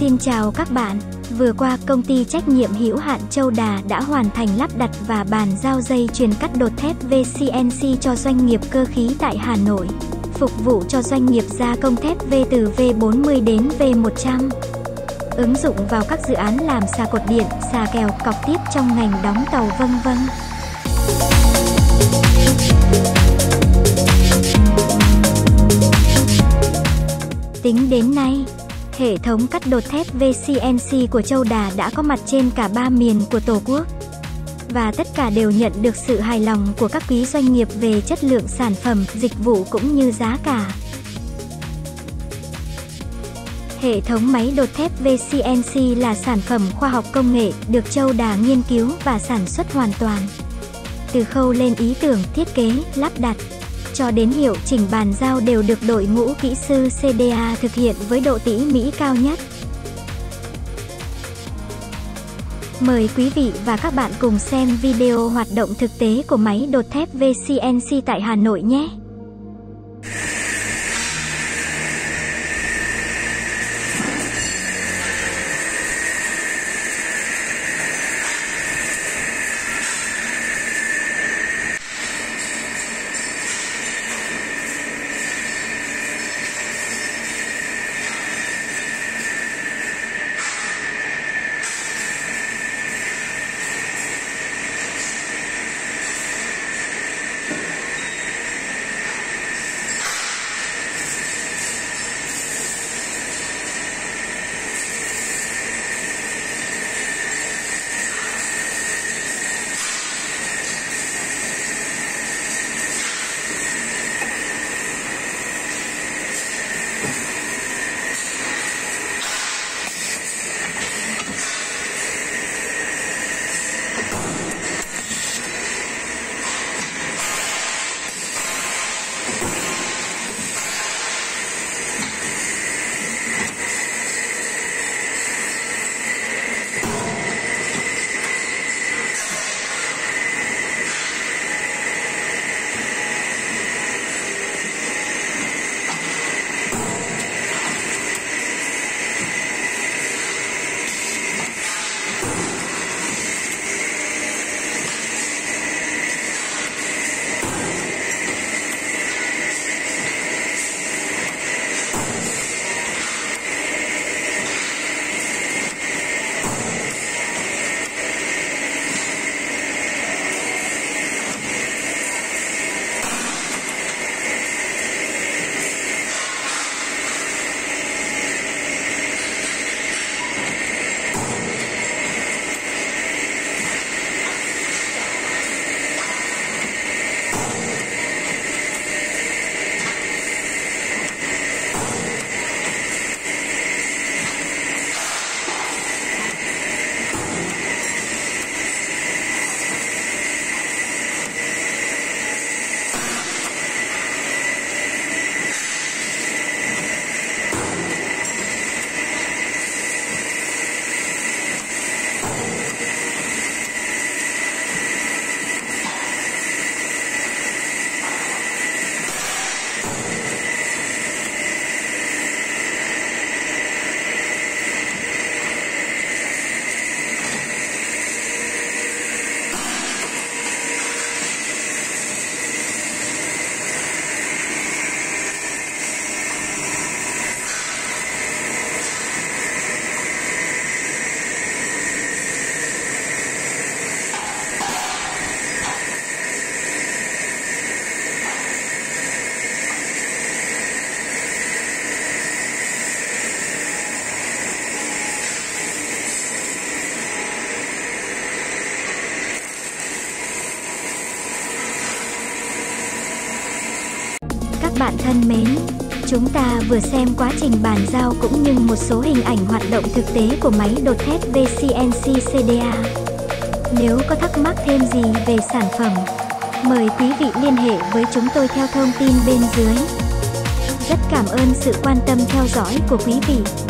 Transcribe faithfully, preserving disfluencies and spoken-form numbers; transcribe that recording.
Xin chào các bạn. Vừa qua, công ty trách nhiệm hữu hạn Châu Đà đã hoàn thành lắp đặt và bàn giao dây chuyền cắt đột thép vê xê en xê cho doanh nghiệp cơ khí tại Hà Nội, phục vụ cho doanh nghiệp gia công thép V từ V bốn mươi đến V một trăm. Ứng dụng vào các dự án làm xà cột điện, xà kèo, cọc tiếp trong ngành đóng tàu vân vân. Tính đến nay, hệ thống cắt đột thép vê xê en xê của Châu Đà đã có mặt trên cả ba miền của Tổ quốc. Và tất cả đều nhận được sự hài lòng của các quý doanh nghiệp về chất lượng sản phẩm, dịch vụ cũng như giá cả. Hệ thống máy đột thép vê xê en xê là sản phẩm khoa học công nghệ, được Châu Đà nghiên cứu và sản xuất hoàn toàn. Từ khâu lên ý tưởng, thiết kế, lắp đặt, cho đến hiệu chỉnh bàn giao đều được đội ngũ kỹ sư xê đê a thực hiện với độ tỉ mỉ cao nhất. Mời quý vị và các bạn cùng xem video hoạt động thực tế của máy đột thép vê xê en xê tại Hà Nội nhé! Các bạn thân mến, chúng ta vừa xem quá trình bàn giao cũng như một số hình ảnh hoạt động thực tế của máy đột thép vê xê en xê xê đê a. Nếu có thắc mắc thêm gì về sản phẩm, mời quý vị liên hệ với chúng tôi theo thông tin bên dưới. Rất cảm ơn sự quan tâm theo dõi của quý vị.